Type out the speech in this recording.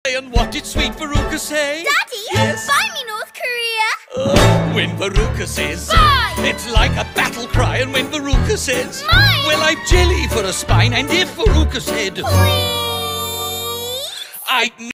And what did sweet Veruca say? Daddy, yes? buy me North Korea. When Veruca says Buy! It's like a battle cry. And when Veruca says Mine! Well, I've jelly for a spine. And if Veruca said Please. I'd